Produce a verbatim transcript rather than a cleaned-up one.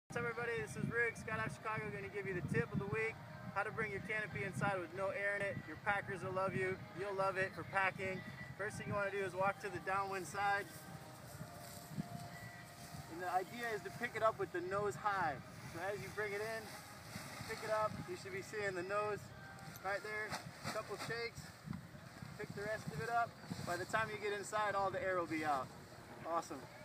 What's up everybody, this is Rick, Skydive Chicago, going to give you the tip of the week, how to bring your canopy inside with no air in it. Your packers will love you, you'll love it for packing. First thing you want to do is walk to the downwind side. And the idea is to pick it up with the nose high. So as you bring it in, pick it up, you should be seeing the nose right there. A couple shakes, pick the rest of it up. By the time you get inside, all the air will be out. Awesome.